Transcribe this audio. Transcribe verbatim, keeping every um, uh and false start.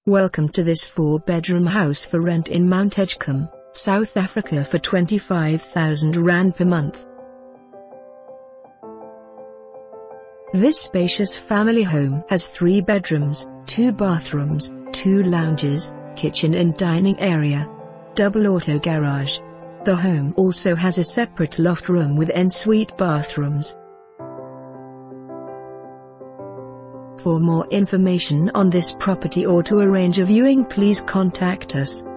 Welcome to this four-bedroom house for rent in Mount Edgecombe, South Africa for twenty-five thousand rand per month. This spacious family home has three bedrooms, two bathrooms, two lounges, kitchen and dining area, double auto garage. The home also has a separate loft room with ensuite bathrooms. For more information on this property or to arrange a viewing, please contact us.